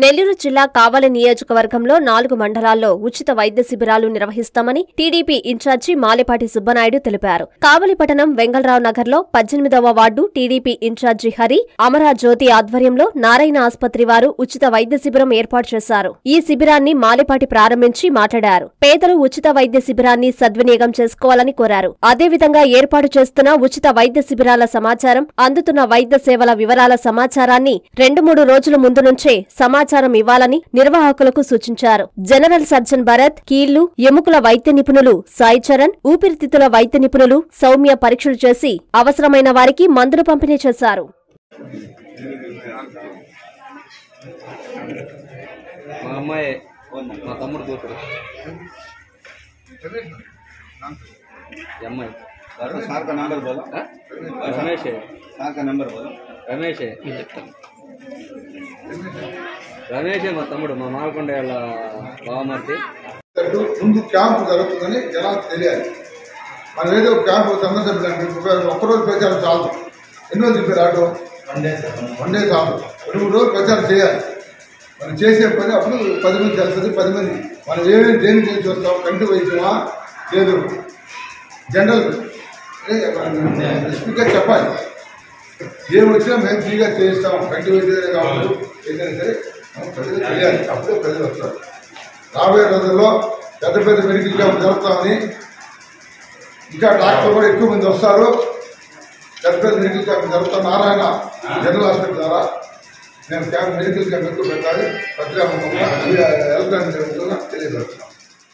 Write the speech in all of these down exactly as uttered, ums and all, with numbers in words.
నెల్లూరు జిల్లా కావలి నియోజకవర్గంలో నాలుగు మండలాల్లో ఉచిత వైద్య శిబిరాలు నిర్వహిస్తామని టీడీపీ ఇన్ఛార్జి మాలేపాటి సుబ్బనాయుడు తెలిపారు. కావలి పట్టణం వెంగళరావు నగర్లో పద్దెనిమిదవ ward TDP incharge Hari, Amara జ్యోతి ఆధ్వర్యంలో నారాయణ ఆసుపత్రి వారు ఉచిత వైద్య శిబిరం ఏర్పాటు చేశారు. ఈ శిబిరాన్ని మాలేపాటి ప్రారంభించి మాట్లాడారు. పేదలు ఉచిత వైద్య శిబిరాన్ని సద్వినియోగం చేసుకోవాలని కోరారు. అదేవిధంగా ఏర్పాటు చేస్తున్న ఉచిత వైద్య శిబిరాల సమాచారం, అందుతున్న వైద్య సేవల వివరాల సమాచారాన్ని రెండు మూడు రోజుల ముందు నుంచే సమాచారం ఇవ్వాలని నిర్వాహకులకు సూచించారు. జనరల్ సర్జన్ భరత్, కీళ్లు, ఎముకల వైద్య నిపుణులు సాయి చరణ్, ఊపిరితిత్తుల వైద్య నిపుణులు సౌమ్య పరీక్షలు చేసి అవసరమైన వారికి మందులు పంపిణీ చేశారు. రమేష్ మా తమ్ముడు, మా మాల్కొండ బావమర్తి. ముందు క్యాంపు జరుగుతుందని జనాలకు తెలియాలి. మనం ఏదో క్యాంపు సందర్శించడానికి ఒక్కరోజు ప్రచారం చాలు. ఎన్నో చెప్పారు ఆటో వన్ డే చాలు. రెండు మూడు రోజులు ప్రచారం చేయాలి. మనం చేసే పని అప్పుడు పది మంది తెలుస్తుంది. పది మంది మనం ఏమేమి దేని చేసి వస్తాం, కంటి వైద్యమా లేదు జనరల్ స్పీకర్ చెప్పాలి. ఏం వచ్చినా మేము ఫ్రీగా చేయిస్తాం. కంటి వైద్యులే కావాలి, ఏదైనా సరే ప్రజలు తెలియాలి. అప్పుడే ప్రజలు వస్తారు. రాబోయే రోజుల్లో పెద్ద పెద్ద మెడికల్ క్యాంప్ జరుగుతామని, ఇంకా డాక్టర్లు కూడా ఎక్కువ మంది వస్తారు. పెద్ద పెద్ద మెడికల్ క్యాంప్ జరుగుతాం. నారాయణ జనరల్ హాస్పిటల్ ద్వారా నేను క్యాంప్ మెడికల్ క్యాంప్ ఎక్కువ పెట్టాలి. పత్రికా ఎలక్ట్రానిక్ తెలియజేస్తున్నాం.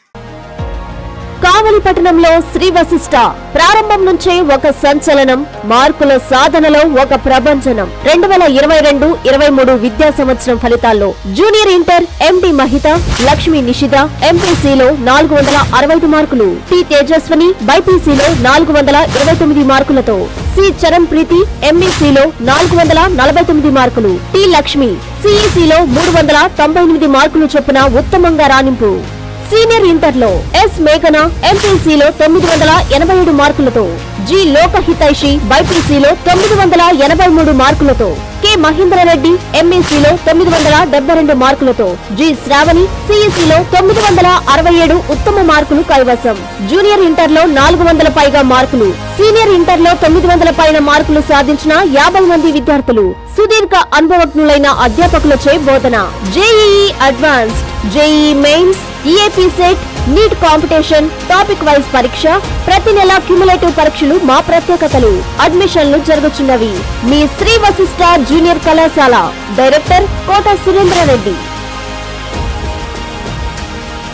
కావలి పట్టణంలో శ్రీ వశిష్ట ప్రారంభం నుంచే ఒక సంచలనం, మార్కుల సాధనలో ఒక ప్రభంజనం. రెండు వేల ఇరవై రెండు ఇరవై మూడు విద్యా సంవత్సరం ఫలితాల్లో జూనియర్ ఇంటర్ ఎండి మహిత, లక్ష్మీ నిషిత ఎంపీసీలో నాలుగు వందల అరవై ఐదు మార్కులు, టి తేజస్వని బైపీసీలో నాలుగు వందల ఇరవై తొమ్మిది మార్కులతో, సి చరణ్ ప్రీతి ఎంఈసీలో నాలుగు వందల నలభై తొమ్మిది మార్కులు, టి లక్ష్మి సిఈసీలో మూడు వందల తొంభై ఎనిమిది మార్కులు చొప్పున ఉత్తమంగా రాణింపు. సీనియర్ ఇంటర్లో ఎస్ మేఘన ఎంపీసీలో తొమ్మిది వందల ఎనభై ఏడు మార్కులతో, జి లోకహితైషి బైపీసీలో తొమ్మిది వందల ఎనభై మూడు మార్కులతో, కె మహేంద్రరెడ్డి ఎంఈసీలో తొమ్మిది వందల డెబ్బై రెండు మార్కులతో, జి శ్రావణి సిఈసీలో తొమ్మిది వందల అరవై ఏడు ఉత్తమ మార్కులు కైవసం. జూనియర్ ఇంటర్లో నాలుగు వందల పైగా మార్కులు, సీనియర్ ఇంటర్లో తొమ్మిది వందల పైన మార్కులు సాధించిన యాభై మంది విద్యార్థులు, సుదీర్ఘ అనుభవజ్ఞులైన అధ్యాపకులచే బోధన. JEE advanced, JEE mains, EAPCET, NEET competition, topic wise పరీక్ష, ప్రతి నెల క్యుములేటివ్ పరీక్షలు మా ప్రత్యేకతలు. అడ్మిషన్లు జరుగుతున్నవి. మీ శ్రీ వశిష్ట జూనియర్ కళాశాల. డైరెక్టర్ కోట సురేంద్ర రెడ్డి.